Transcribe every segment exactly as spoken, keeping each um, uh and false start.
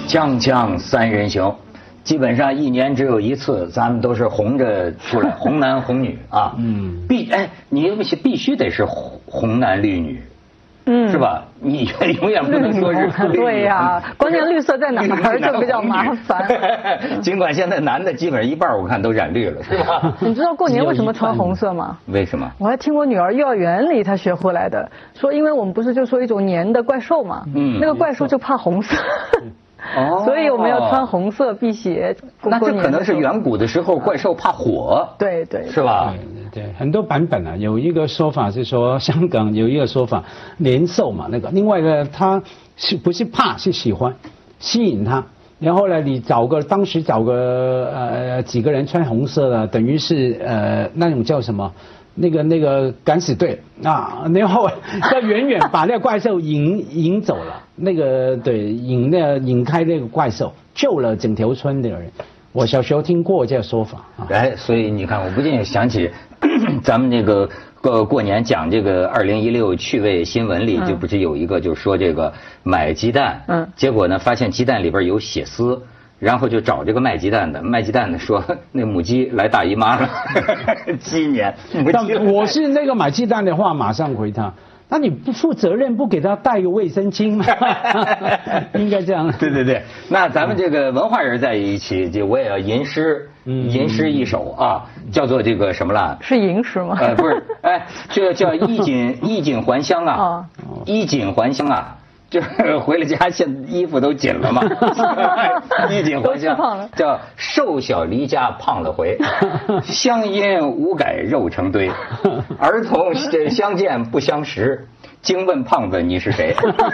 锵锵三人行，基本上一年只有一次，咱们都是红着出来，红男红女啊。嗯，必哎，你必须得是红红男绿女。嗯，是吧？你永远不能说是对呀、啊，关键绿色在哪儿就比较麻烦。 尽管现在男的基本上一半我看都染绿了，是吧？ 你知道过年为什么穿红色吗？ 为什么？ 我还听我女儿幼儿园里她学回来的，说因为我们不是就说一种年的怪兽嘛，嗯，那个怪兽就怕红色。哦，所以我们要穿红色辟邪。 那这可能是远古的时候怪兽怕火， 对对， 是吧？ 对对，很多版本啊，有一个说法是说香港有一个说法年兽嘛，那个另外一个他是不是怕是喜欢吸引他，然后呢你找个当时找个呃几个人穿红色的，等于是呃那种叫什么？那个那个敢死队啊，然后要远远把那个怪兽引引走了，那个对引那个引开那个怪兽，救了整条村的人。我小时候听过这个说法啊。 哎，所以你看，我不禁想起咱们这个过过年讲这个二零一六趣味新闻里，就不是有一个就说这个买鸡蛋，嗯，结果呢发现鸡蛋里边有血丝。然后就找这个卖鸡蛋的，卖鸡蛋的说那母鸡来大姨妈了，鸡年。 但我是那个买鸡蛋的话，马上回他。那你不负责任，不给他带个卫生巾吗？应该这样。 对对对，那咱们这个文化人在一起，就我也要吟诗，吟诗一首啊，叫做这个什么了？ 是吟诗吗？ 呃，不是，哎，这个叫衣锦衣锦还乡啊，衣锦还乡啊。就是回了家，现衣服都紧了嘛，衣锦还乡，叫瘦小离家胖了回，乡音无改肉成堆，儿童这相见不相识，惊问胖子你是谁？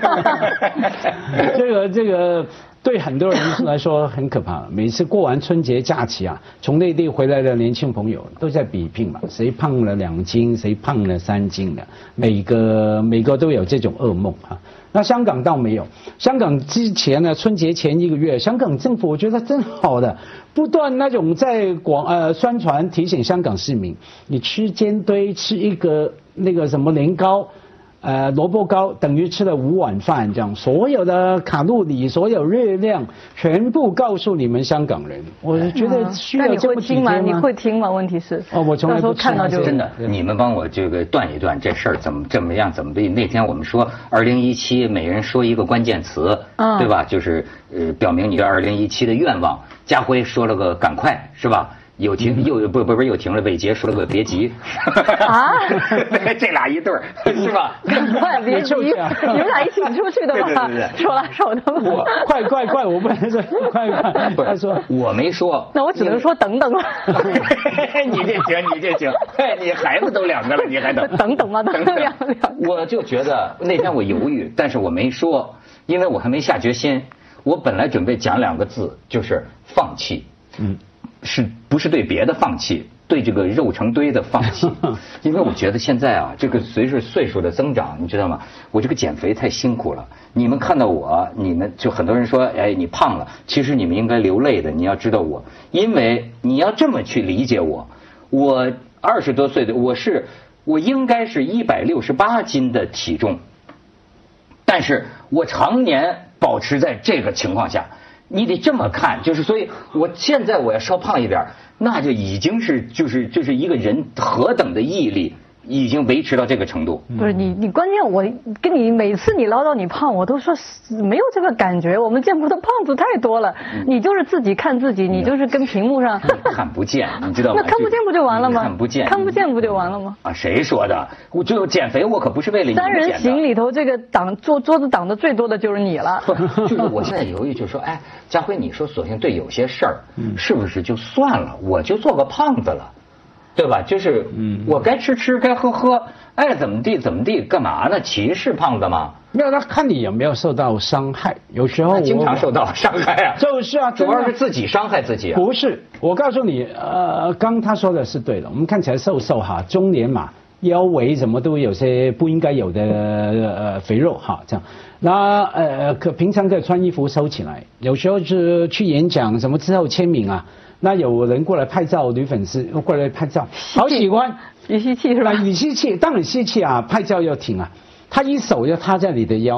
这个这个对很多人来说很可怕。每次过完春节假期啊，从内地回来的年轻朋友都在比拼嘛，谁胖了两斤，谁胖了三斤的，每个每个都有这种噩梦啊。那香港倒没有，香港之前呢，春节前一个月，香港政府我觉得真好的，不断那种在广呃宣传提醒香港市民，你吃煎堆，吃一个那个什么年糕。呃，萝卜糕等于吃了五碗饭，这样所有的卡路里、所有热量，全部告诉你们香港人。我觉得需要这么体贴吗？ 那你会听吗？你会听吗？问题是哦，我从来不看到就真的，你们帮我这个断一断这事儿怎么这么样怎么地？那天我们说二零一七，每人说一个关键词，嗯，对吧？就是呃，表明你对二零一七的愿望。家辉说了个赶快，是吧？有停又不不不是又停了，伟杰说了个别急啊，这俩一对儿是吧？ 赶快别急，你们俩一起出去的吧？手拉手的吗？ 我快快快，我不能说快快， 不是他说我没说， 那我只能说等等了。 你这行，你这行，你孩子都两个了，你还等等等吗？等等两两。 我就觉得那天我犹豫，但是我没说，因为我还没下决心。我本来准备讲两个字，就是放弃。嗯。是不是对别的放弃，对这个肉成堆的放弃？因为我觉得现在啊，这个随着岁数的增长，你知道吗？我这个减肥太辛苦了。你们看到我，你们就很多人说，哎，你胖了。其实你们应该流泪的。你要知道我，因为你要这么去理解我。我二十多岁的，我是我应该是一百六十八斤的体重，但是我常年保持在这个情况下。你得这么看，就是所以，我现在我要稍胖一点，那就已经是就是就是一个人何等的毅力，已经维持到这个程度。 不是你你关键我跟你每次你唠叨你胖，我都说没有这个感觉。我们见过的胖子太多了，嗯、你就是自己看自己，你就是跟屏幕上看不见，你知道吗？ 那看不见不就完了吗？ 看不见， 看不见不就完了吗？ 啊，谁说的？我就减肥，我可不是为了你们减的。 三人行里头，这个挡桌桌子挡的最多的就是你了。 就是我现在犹豫，就说，哎，家辉，你说索性对有些事儿，嗯、是不是就算了？我就做个胖子了。对吧？就是，嗯，我该吃吃，该喝喝，爱怎么地怎么地，干嘛呢？歧视胖子吗？ 没有，他看你有没有受到伤害。有时候经常受到伤害啊。 就是啊， 主要是自己伤害自己啊。 不是，我告诉你，呃，刚他说的是对的。我们看起来瘦瘦哈，中年嘛，腰围什么都有些不应该有的呃肥肉哈，这样。那呃，可平常可以穿衣服收起来。有时候是去演讲什么之后签名啊。那有人过来拍照，女粉丝过来拍照，好喜欢， 语吸气是吧？ 语吸气，当然吸气啊，拍照要挺啊，他一手要踏在你的腰，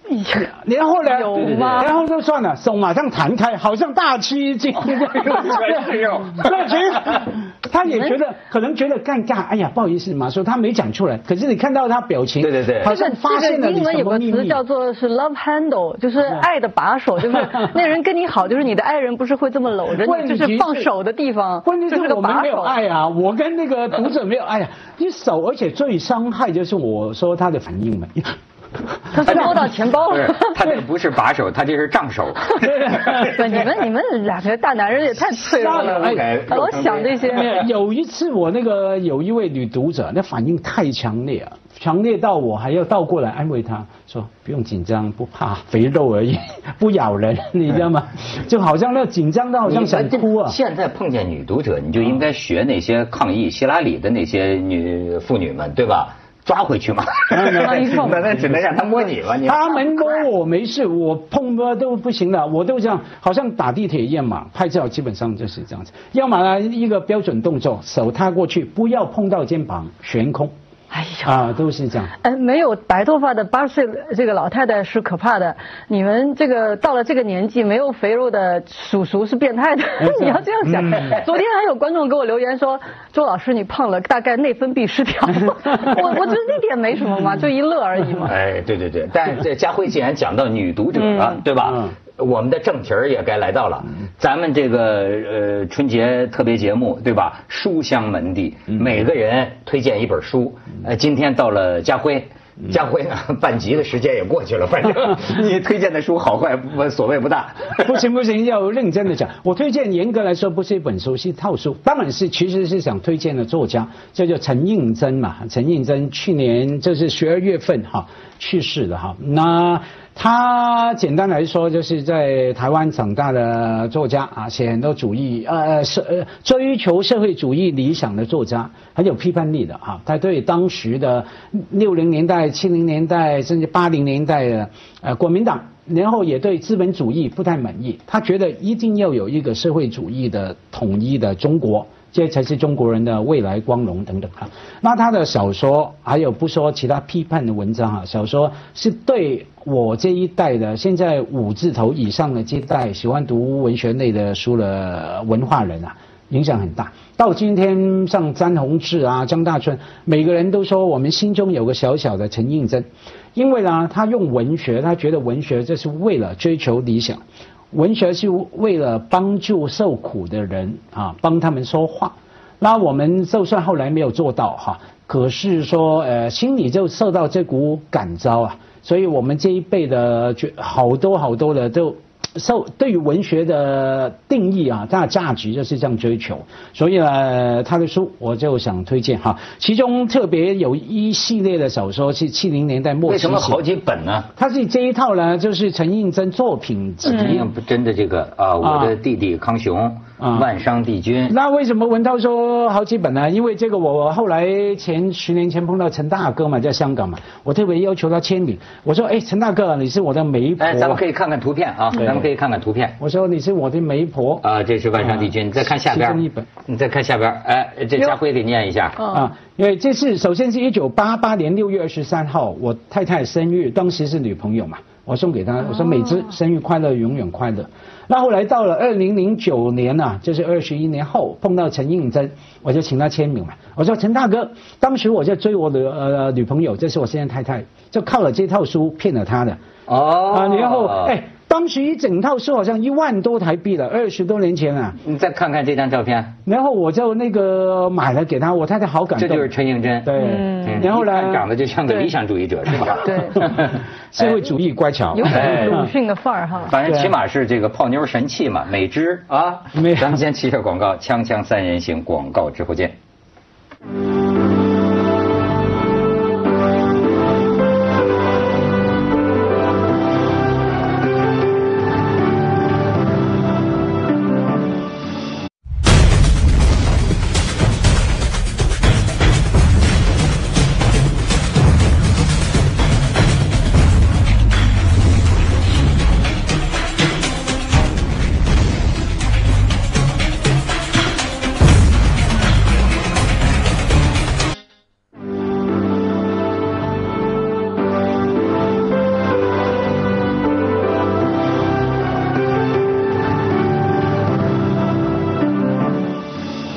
然后呢？ 有吗？ 然后就算了，手马上弹开，好像大吃一惊。 全是肉。 对，其实他也觉得可能觉得尴尬，哎呀，不好意思嘛，说他没讲出来。可是你看到他表情， 对对对， 好像发现了你什么秘密。 英文有个词叫做是 love handle， 就是爱的把手，就是那人跟你好，就是你的爱人不是会这么搂着你，就是放手的地方。 关键是我们没有爱啊，我跟那个读者没有爱啊，你手，而且最伤害就是我说他的反应嘛。 他是摸到钱包了， 他这不是把手，他这是杖手。 对，你们你们两个大男人也太脆弱了。哎，我想这些。 有一次我那个有一位女读者，那反应太强烈了，强烈到我还要倒过来安慰她说：“不用紧张，不怕，肥肉而已，不咬人，你知道吗？”就好像那紧张到好像想哭啊。 现在碰见女读者，你就应该学那些抗议希拉里的那些女妇女们，对吧？抓回去嘛，那只能让他摸你吧。 他们摸我没事，我碰摸都不行的，我都这样，好像打地铁一样嘛。拍照基本上就是这样子，要么呢一个标准动作，手踏过去，不要碰到肩膀，悬空。哎呀，啊，都是这样。 哎，没有白头发的八十岁这个老太太是可怕的。你们这个到了这个年纪，没有肥肉的叔叔是变态的。你要这样想。嗯、昨天还有观众给我留言说，周老师你胖了，大概内分泌失调。我我觉得那点没什么嘛，就一乐而已嘛。 哎，对对对，但这家辉既然讲到女读者了，嗯、对吧？嗯我们的正题儿也该来到了，咱们这个呃春节特别节目对吧？书香门第，每个人推荐一本书。呃，今天到了家辉，家辉呢半集的时间也过去了，反正你推荐的书好坏不所谓不大。 不行不行，要认真的讲。我推荐严格来说不是一本书，是一套书。当然是其实是想推荐的作家，这叫陈映真嘛。陈映真去年就是十二月份哈去世的哈。那他简单来说就是在台湾长大的作家啊，写很多主义呃社呃追求社会主义理想的作家，很有批判力的哈。他对当时的六零年代、七零年代甚至八零年代的呃国民党，然后也对资本主义不太满意。他觉得一定要有一个社会主义的统一的中国。这才是中国人的未来光荣等等哈。那他的小说还有不说其他批判的文章哈，小说是对我这一代的现在五字头以上的这一代喜欢读文学类的书的文化人啊，影响很大。到今天像詹宏志啊、张大春，每个人都说我们心中有个小小的陈映真，因为呢，他用文学，他觉得文学这是为了追求理想。文学是为了帮助受苦的人啊，帮他们说话。那我们就算后来没有做到哈，可是说呃心里就受到这股感召啊，所以我们这一辈的好多好多的都受对于文学的定义啊，它的价值就是这样追求。所以呢，他的书我就想推荐哈，其中特别有一系列的小说是七零年代末期。 为什么好几本呢？ 它是这一套呢，就是陈映真作品集。 嗯，真的这个啊，我的弟弟康雄。啊，万商帝君。 那为什么文涛说好几本呢？因为这个我后来前十年前碰到陈大哥嘛，在香港嘛，我特别要求他签名。我说，哎，陈大哥，你是我的媒婆。 哎，咱们可以看看图片啊，咱们可以看看图片。 我说你是我的媒婆。 啊，这是万商帝君，你再看下边。 其中一本。 你再看下边，哎，这家辉给念一下。 啊，因为这是首先是一九八八年六月二十三号，我太太生日，当时是女朋友嘛。我送给他，我说美芝生日快乐，永远快乐。那后来到了二零零九年啊，就是二十一年后碰到陈映真，我就请他签名嘛。我说陈大哥，当时我在追我的呃女朋友，这是我现在太太，就靠了这套书骗了她的。 哦。 啊，然后哎。当时一整套书好像一万多台币了，二十多年前啊。 你再看看这张照片。 然后我就那个买了给他，我太太好感动。 这就是陈映真。 对。 嗯、 然后呢， 长得就像个理想主义者是吧？ 对。 社会主义乖巧。 有点鲁迅的范儿哈。 反正起码是这个泡妞神器嘛，美芝啊。咱们先骑着广告，锵锵三人行，广告之后见。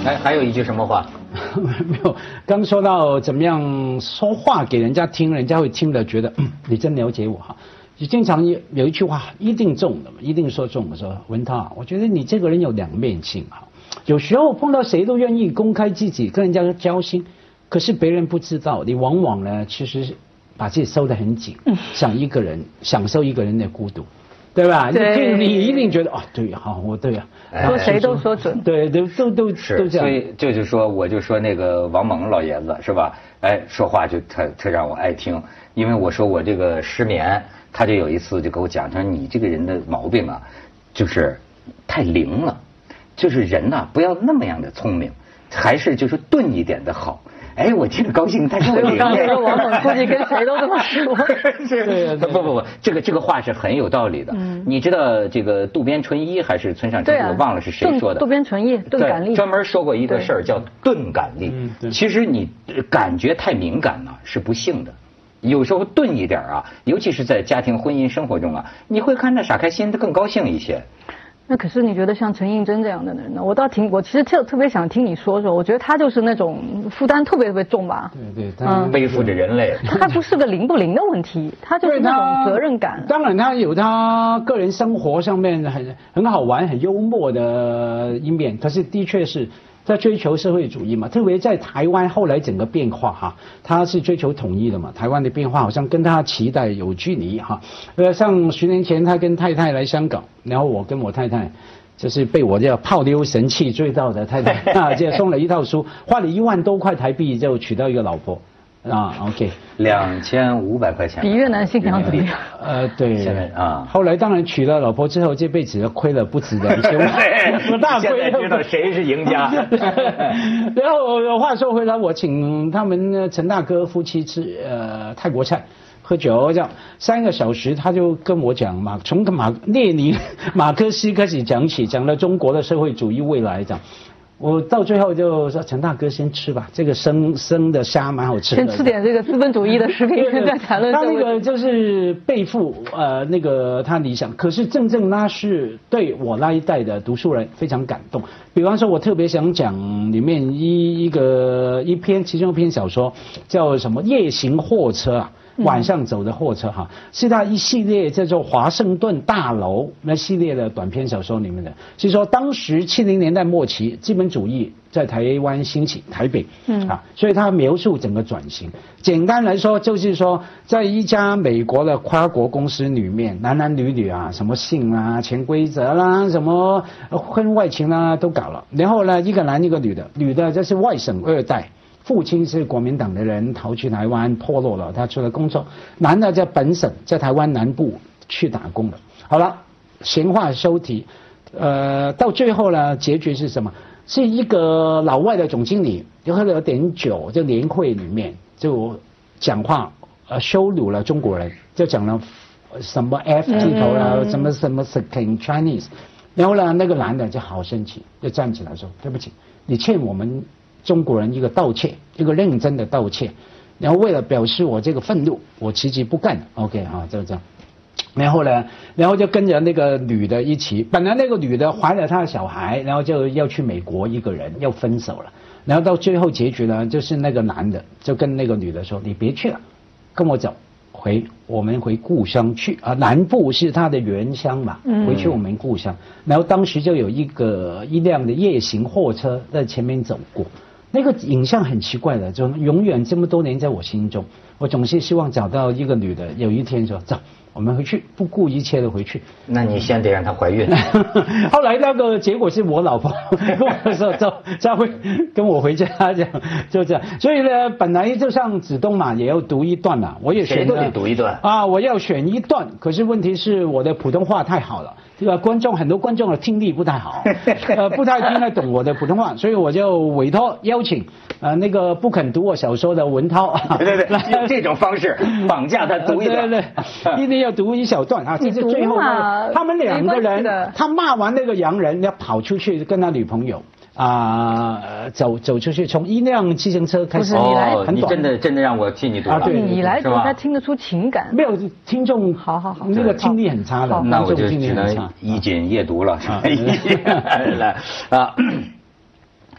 哎，还有一句什么话？ 没有，刚说到怎么样说话给人家听，人家会听了觉得嗯，你真了解我哈。就经常有有一句话一定中的嘛，一定说中的，说文涛，我觉得你这个人有两面性哈。有时候碰到谁都愿意公开自己，跟人家交心，可是别人不知道，你往往呢其实把自己收得很紧，想一个人享受一个人的孤独。对吧？对，你一定觉得啊，对，好，我对啊， 说谁都说准， 对，都都都是都这样。 所以就是说，我就说那个王蒙老爷子是吧？哎，说话就特特让我爱听，因为我说我这个失眠，他就有一次就给我讲，他说你这个人的毛病啊，就是太灵了，就是人呐、啊、不要那么样的聪明，还是就是钝一点的好。哎，我听着高兴，他说的灵。 刚才王蒙估计跟谁都这么说。 是，不不不，这个这个话是很有道理的。嗯，你知道这个渡边淳一还是村上春树，我忘了是谁说的。 渡边淳一，钝感力。 专门说过一个事儿叫钝感力。嗯，其实你感觉太敏感呢是不幸的，有时候钝一点啊，尤其是在家庭婚姻生活中啊，你会看着傻开心的更高兴一些。 那可是你觉得像陈映真这样的人呢？我倒挺，我其实特特别想听你说说。我觉得他就是那种负担特别特别重吧。 对对，他背负着人类。 他不是个灵不灵的问题，他就是那种责任感。 当然，他有他个人生活上面很很好玩、很幽默的一面，可是的确是。在追求社会主义嘛，特别在台湾后来整个变化哈，他是追求统一的嘛，台湾的变化好像跟他期待有距离哈。呃，像十年前他跟太太来香港，然后我跟我太太就是被我这泡妞神器追到的太太啊，就送了一套书，花了一万多块台币就娶到一个老婆。啊 ，OK， 两千五百块钱， 比越南新娘怎么样？ 呃，对， 现在啊， 后来当然娶了老婆之后，这辈子亏了不止的一千万， 我大亏。现在知道谁是赢家。 然后话说回来，我请他们陈大哥夫妻吃呃泰国菜。喝酒这样三个小时，他就跟我讲嘛，从马列宁、马克思开始讲起，讲了中国的社会主义未来这样。我到最后就说陈大哥先吃吧，这个生生的虾蛮好吃的。 先吃点这个资本主义的食品，再谈论。 他那个就是背负呃那个他理想，可是正正那是对我那一代的读书人非常感动。比方说，我特别想讲里面一一个一篇其中一篇小说叫什么《夜行货车》啊。晚上走的货车哈，是他一系列叫做《华盛顿大楼》那系列的短篇小说里面的。是说当时七零年代末期，资本主义在台湾兴起，台北，嗯啊，所以他描述整个转型。简单来说，就是说，在一家美国的跨国公司里面，男男女女啊，什么性啊、潜规则啦、什么婚外情啦都搞了。然后呢，一个男一个女的，女的就是外省二代。父亲是国民党的人，逃去台湾破落了，他出来工作。男的在本省，在台湾南部去打工了。好了，闲话收题，呃，到最后呢，结局是什么？是一个老外的总经理，就喝了点酒，就年会里面就讲话，呃，羞辱了中国人，就讲了什么 F 字头啦，嗯、什么什么 Second Chinese， 然后呢，那个男的就好生气，就站起来说：“对不起，你欠我们。”中国人一个道歉，一个认真的道歉，然后为了表示我这个愤怒，我辞职不干了。OK 啊，就这样。然后呢，然后就跟着那个女的一起，本来那个女的怀了她的小孩，然后就要去美国，一个人要分手了。然后到最后结局呢，就是那个男的就跟那个女的说：“你别去了，跟我走，回我们回故乡去啊，南部是他的原乡嘛，回去我们故乡。”然后当时就有一个一辆的夜行货车在前面走过。那个影像很奇怪的，就永远这么多年在我心中，我总是希望找到一个女的，有一天说走，我们回去，不顾一切的回去。 那你先得让她怀孕。 后来那个结果是我老婆跟我说走，佳慧跟我回家这样，就这样。所以呢，本来就像子东嘛，也要读一段嘛，我也选了。谁都得读一段啊，我要选一段，可是问题是我的普通话太好了。这个观众很多观众的听力不太好，呃，不太听得懂我的普通话，所以我就委托邀请呃那个不肯读我小说的文涛， 对对对，用这种方式绑架他读一段， 对对对，一定要读一小段啊。这是最后他们两个人，他骂完那个洋人，要跑出去跟他女朋友。啊、呃，走走出去，从一辆自行车开始。 不是你来， 哦、你真的真的让我替你读了。 啊，对， 你来读，他听得出情感。 没有听众， 好好好， 那个听力很差的， 那我就只能一锦夜读了。来啊，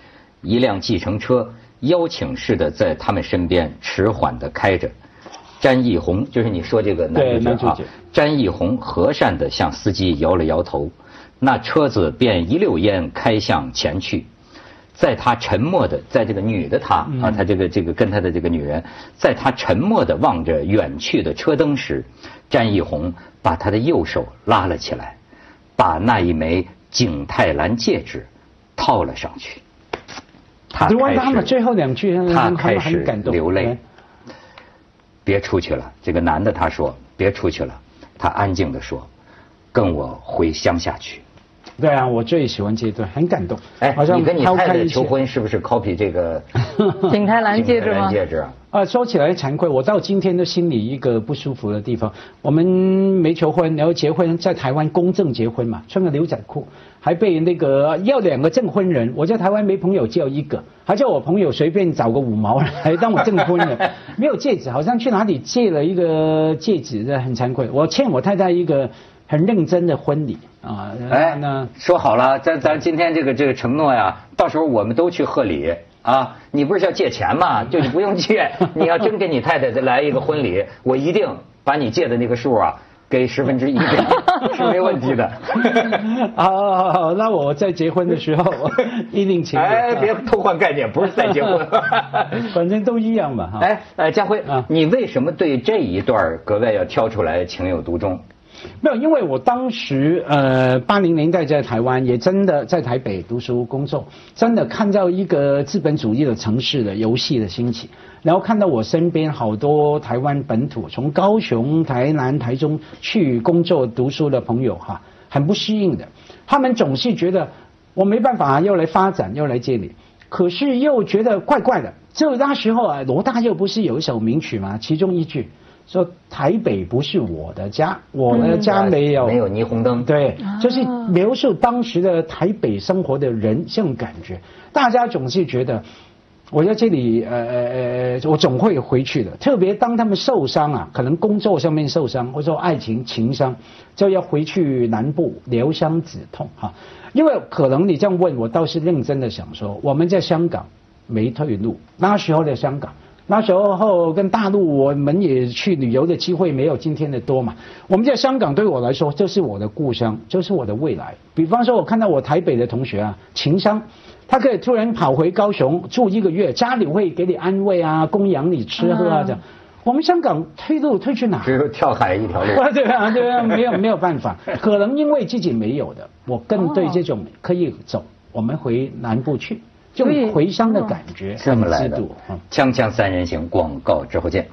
一辆计程车邀请式的在他们身边迟缓地开着。詹义红就是你说这个男主角啊，詹义红和善地向司机摇了摇头，那车子便一溜烟开向前去。在他沉默的，在这个女的她啊，他这个这个跟他的这个女人，在他沉默地望着远去的车灯时，詹义红把他的右手拉了起来，把那一枚景泰蓝戒指套了上去。他开始， 最后两句他开始流泪。别出去了，这个男的他说别出去了，他安静地说，跟我回乡下去。 对啊，我最喜欢这一段，很感动。 哎，好像你跟你太太求婚是不是 copy 这个景泰蓝戒指吗？ 戒指啊。 啊，说起来惭愧，我到今天都心里一个不舒服的地方。我们没求婚，然后结婚在台湾公证结婚嘛，穿个牛仔裤，还被那个要两个证婚人。我在台湾没朋友，只有一个，还叫我朋友随便找个五毛来当我证婚人。没有戒指，好像去哪里借了一个戒指，这很惭愧。我欠我太太一个很认真的婚礼啊。 哎，那说好了，咱咱今天这个这个承诺呀，到时候我们都去贺礼。啊，你不是要借钱吗？就你不用借，你要真给你太太再来一个婚礼，我一定把你借的那个数啊给十分之一，是没问题的。 好好好，那我在结婚的时候一定请。 哎，别偷换概念，不是在结婚， 反正都一样嘛。 哎，呃，家辉啊，你为什么对这一段格外要挑出来情有独钟？ 没有，因为我当时呃八零年代在台湾，也真的在台北读书工作，真的看到一个资本主义的城市的游戏的兴起，然后看到我身边好多台湾本土从高雄、台南、台中去工作读书的朋友哈，很不适应的，他们总是觉得我没办法要来发展，要来这里，可是又觉得怪怪的。就那时候啊，罗大佑不是有一首名曲吗？其中一句说台北不是我的家，我的家没有、 嗯、没有霓虹灯。 对，就是描述当时的台北生活的人这种感觉。大家总是觉得我在这里呃呃我总会回去的，特别当他们受伤啊，可能工作上面受伤，或者说爱情情伤，就要回去南部疗伤止痛哈。因为可能你这样问我，倒是认真的想说，我们在香港没退路，那时候的香港。那时候跟大陆我们也去旅游的机会没有今天的多嘛。我们在香港对我来说，这是我的故乡，这是我的未来。比方说，我看到我台北的同学啊，情商，他可以突然跑回高雄住一个月，家里会给你安慰啊，供养你吃喝啊这样。我们香港退路退去哪？ 只有跳海一条路。 对啊，对啊，没有没有办法。可能因为自己没有的，我更对这种可以走，我们回南部去。就回乡的感觉， 这么来的。锵锵三人行，广告之后见。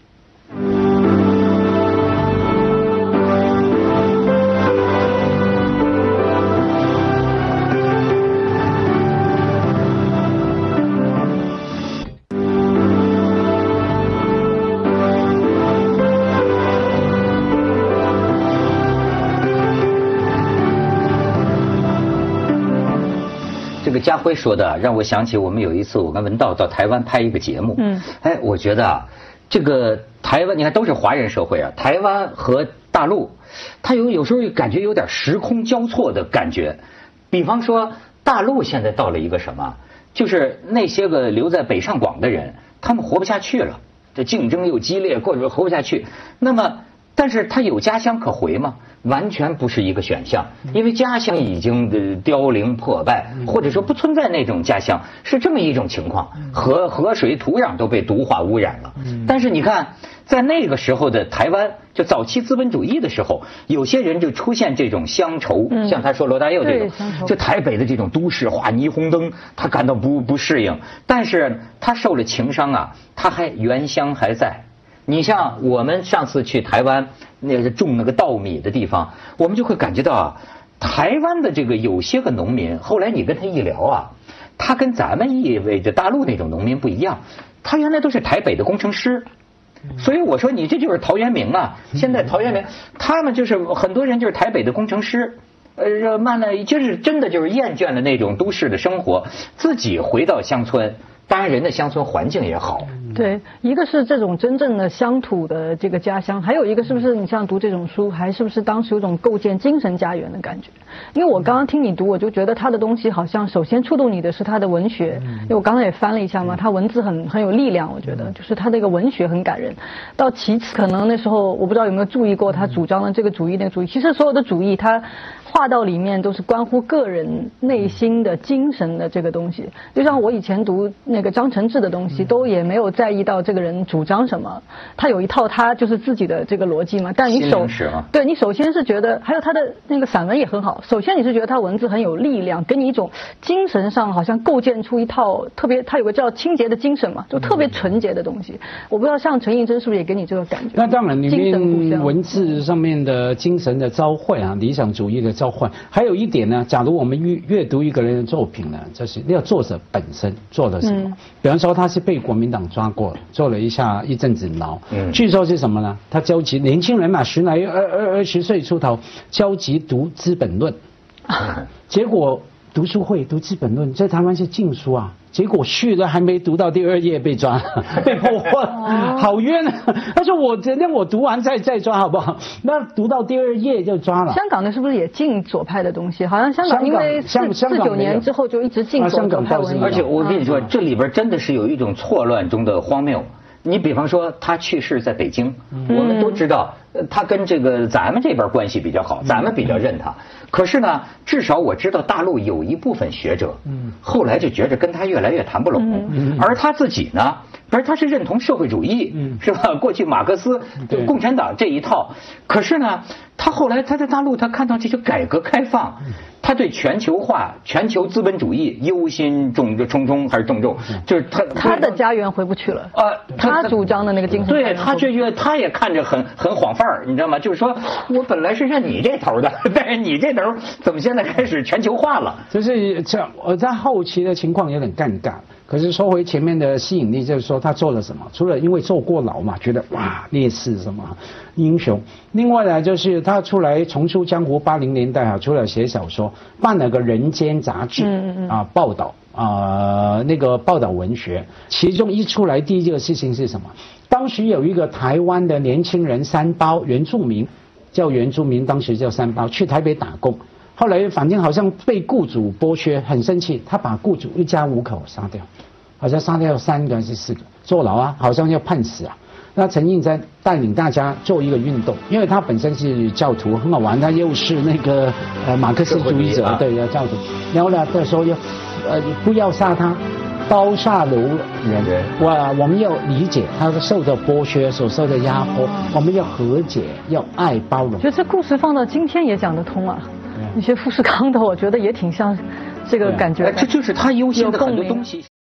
家辉说的让我想起我们有一次我跟文道到台湾拍一个节目，嗯，哎，我觉得啊，这个台湾你看都是华人社会啊，台湾和大陆，它有有时候感觉有点时空交错的感觉。比方说大陆现在到了一个什么，就是那些个留在北上广的人，他们活不下去了，这竞争又激烈，或者活不下去。那么，但是他有家乡可回吗？完全不是一个选项，因为家乡已经凋零破败，或者说不存在那种家乡，是这么一种情况。河河水土壤都被毒化污染了。但是你看，在那个时候的台湾，就早期资本主义的时候，有些人就出现这种乡愁，像他说罗大佑这种，就台北的这种都市化霓虹灯，他感到不不适应。但是他受了情伤啊，他还原乡还在。你像我们上次去台湾那个种那个稻米的地方，我们就会感觉到啊，台湾的这个有些个农民，后来你跟他一聊啊，他跟咱们意味着大陆那种农民不一样，他原来都是台北的工程师。所以我说你这就是陶渊明啊，现在陶渊明他们就是很多人就是台北的工程师，呃，慢了就是真的就是厌倦了那种都市的生活，自己回到乡村。当然人的乡村环境也好， 对，一个是这种真正的乡土的这个家乡，还有一个是不是你像读这种书，还是不是当时有种构建精神家园的感觉？因为我刚刚听你读，我就觉得他的东西好像首先触动你的是他的文学，因为我刚才也翻了一下嘛，他文字很很有力量，我觉得就是他那个文学很感人。到其次，可能那时候我不知道有没有注意过他主张的这个主义那个主义，其实所有的主义他画到里面都是关乎个人内心的精神的这个东西。就像我以前读那个张承志的东西，都也没有在意到这个人主张什么，他有一套他就是自己的这个逻辑嘛。但你首对你首先是觉得，还有他的那个散文也很好。首先你是觉得他文字很有力量，给你一种精神上好像构建出一套特别，他有个叫清洁的精神嘛，就特别纯洁的东西。我不知道像陈映真是不是也给你这个感觉？ 那当然，里面文字上面的精神的召唤啊，理想主义的召唤。还有一点呢，假如我们阅阅读一个人的作品呢，就是要作者本身做了什么。嗯、比方说他是被国民党抓过，做了一下一阵子牢。嗯、据说是什么呢？他召集年轻人嘛，十来二二二十岁出头，召集读《资本论》啊，结果读书会读《资本论》在台湾是禁书啊。结果去了还没读到第二页被抓，被破获，好冤啊！他说我让我读完再再抓好不好？那读到第二页就抓了。 香港的是不是也禁左派的东西？好像香港因为四四九年之后就一直禁左派文艺。 而且我跟你说，这里边真的是有一种错乱中的荒谬。你比方说他去世在北京，我们都知道他跟这个咱们这边关系比较好，咱们比较认他。可是呢，至少我知道大陆有一部分学者，后来就觉着跟他越来越谈不拢，而他自己呢，不是他是认同社会主义，是吧？过去马克思、共产党这一套，可是呢，他后来他在大陆他看到这些改革开放。他对全球化、全球资本主义忧心重重重还是重重？就是他他的家园回不去了啊！他主张的那个精神， 对他这个他也看着很很晃范儿，你知道吗？就是说我本来是认你这头的，但是你这头怎么现在开始全球化了？ 就是这，我在后期的情况有点尴尬。可是说回前面的吸引力，就是说他做了什么？除了因为坐过牢嘛，觉得哇烈士什么英雄。另外呢，就是他出来重出江湖，八零年代啊，除了写小说，办了个《人间》杂志，嗯嗯啊，报道啊、呃、那个报道文学。其中一出来第一件事情是什么？当时有一个台湾的年轻人三胞原住民，叫原住民，当时叫三胞，去台北打工。后来反正好像被雇主剥削，很生气，他把雇主一家五口杀掉，好像杀掉三个还是四个，坐牢啊，好像要判死啊。那陈映真带领大家做一个运动，因为他本身是教徒，很好玩，他又是那个呃马克思主义者，对，教徒。然后呢，那时候要呃不要杀他，刀下留人，我我们要理解他受的剥削所受的压迫，我们要和解，要爱包容。 觉得这故事放到今天也讲得通啊。那些富士康的，我觉得也挺像这个感觉的。 这就是他忧心的很多东西。